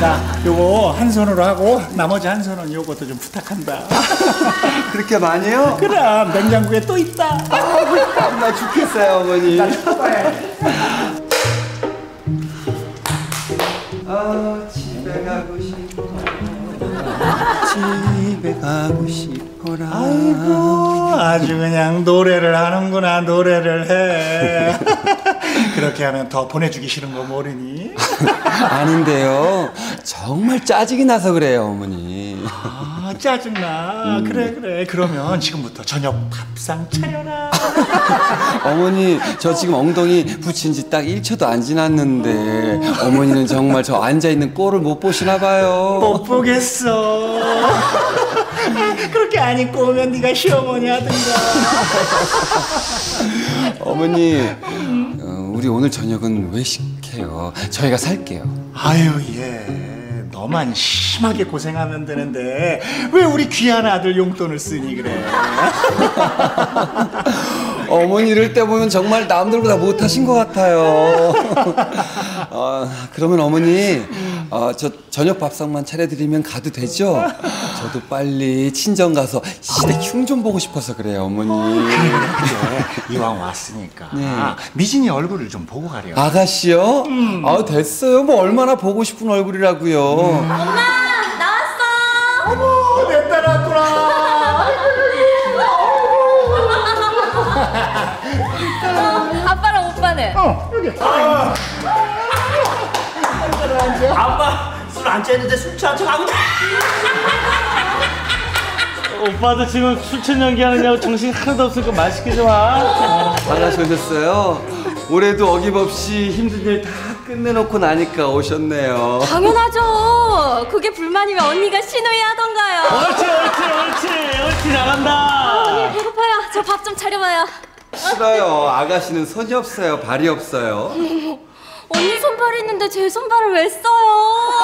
나 요거 한 손으로 하고 나머지 한 손은 요것도 좀 부탁한다. 그렇게 많이요? 그럼 냉장고에 또 있다. 나 죽겠어요, 어머니. 집에 가고 싶어라. 집에 가고 싶어라. 아이고, 아주 그냥 노래를 하는구나. 노래를 해. 그렇게 하면 더 보내주기 싫은 거 모르니? 아닌데요. 정말 짜증이 나서 그래요, 어머니. 아, 짜증나. 그래. 그러면 지금부터 저녁 밥상 차려라. 어머니, 저 지금 엉덩이 붙인 지 딱 1초도 안 지났는데 어머니는 정말 저 앉아있는 꼴을 못 보시나 봐요. 못 보겠어. 그렇게 안 입고 오면 네가 시어머니 하든가. 어머니, 우리 오늘 저녁은 외식해요. 저희가 살게요. 아유, 예. 너만 심하게 고생하면 되는데 왜 우리 귀한 아들 용돈을 쓰니 그래? 어머니 이럴 때 보면 정말 남들보다 못하신 것 같아요. 그러면 어머니, 저 저녁 밥상만 차려드리면 가도 되죠? 저도 빨리 친정 가서 시댁 흉 좀 보고 싶어서 그래요, 어머니. 그래. 이왕 왔으니까 네. 미진이 얼굴을 좀 보고 가려. 아가씨요? 됐어요. 뭐 얼마나 보고 싶은 얼굴이라고요. 엄마 나왔어. 어머, 내 딸 왔구나. 아빠랑 오빠는? 여기. 아빠 술 안 취했는데 술 취한 척하고. 오빠도 지금 술 취한 연기하느냐고 정신 하나도 없으니까 맛있게 좀 와. 아가씨 오셨어요? 올해도 어김없이 힘든 일 다 끝내놓고 나니까 오셨네요. 당연하죠. 그게 불만이면 언니가 시누이 하던가요. 옳지 잘한다. 언니 배고파요. 저 밥 좀 차려봐요. 싫어요. 아가씨는 손이 없어요. 발이 없어요. 언니 손발 있는데 제 손발을 왜 써요?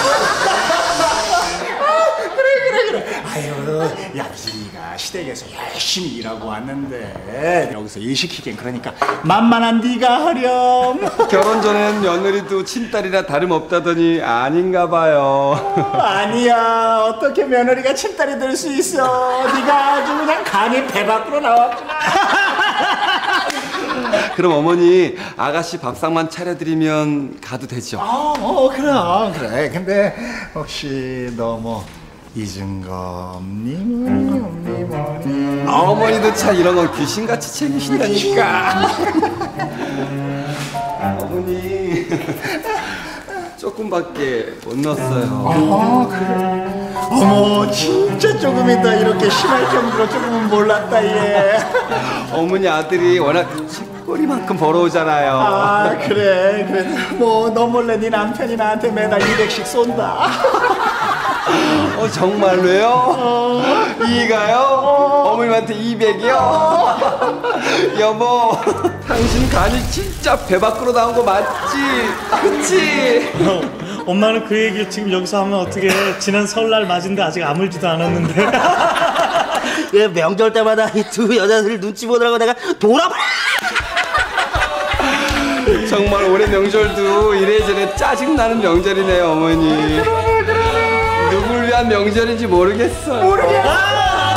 그래. 아유, 야, 미진이가 시댁에서 열심히 일하고 왔는데 여기서 일 시키긴 그러니까 만만한 네가 하렴. 결혼 전엔 며느리도 친딸이라 다름없다더니 아닌가 봐요. 아니야. 어떻게 며느리가 친딸이 될 수 있어. 네가 아주 그냥 간이 배 밖으로 나왔구나. 그럼 어머니, 아가씨 밥상만 차려드리면 가도 되죠? 그럼 그래. 근데 혹시 너 뭐 잊은 거 없니? 뭐니? 어머니도 참 이런 건 귀신같이 챙기신다니까. 어머니, 조금밖에 못 넣었어요. 그래. 어머, 진짜 조금이다. 이렇게 심할 정도로 조금은 몰랐다 얘. 어머니 아들이 워낙 꼬리만큼 벌어오잖아요. 그래. 뭐 너 몰래 네 남편이 나한테 매달 200씩 쏜다. 정말로요? 이가요? 어머님한테 200이요? 여보, 당신 간이 진짜 배 밖으로 나온 거 맞지? 그치? 엄마는 그 얘기를 지금 여기서 하면 어떻게 해? 지난 설날 맞은데 아직 아물지도 않았는데. 예, 명절 때마다 이 두 여자들 눈치 보느라고 내가 돌아봐. 정말 올해 명절도 이래저래 짜증나는 명절이네요, 어머니. 누굴 위한 명절인지 모르겠어요.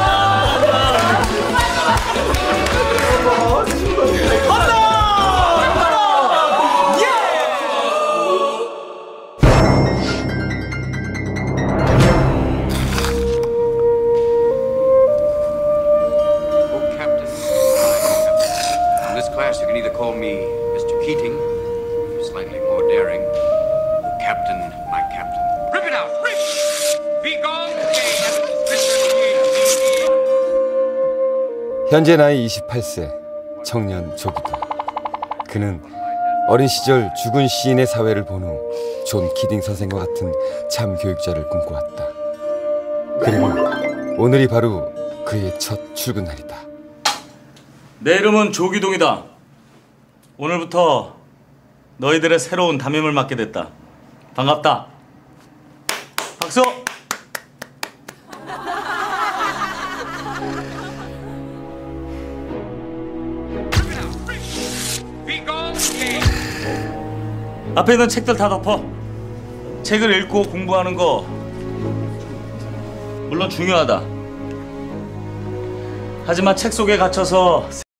현재 나이 28세 청년 조기도. 그는 어린 시절 죽은 시인의 사회를 본 후 존 키딩 선생과 같은 참 교육자를 꿈꿔왔다. 그리고 오늘이 바로 그의 첫 출근 날이다. 내 이름은 조기동이다. 오늘부터 너희들의 새로운 담임을 맡게 됐다. 반갑다. 박수! 앞에 있는 책들 다 덮어. 책을 읽고 공부하는 거 물론 중요하다. 하지만 책 속에 갇혀서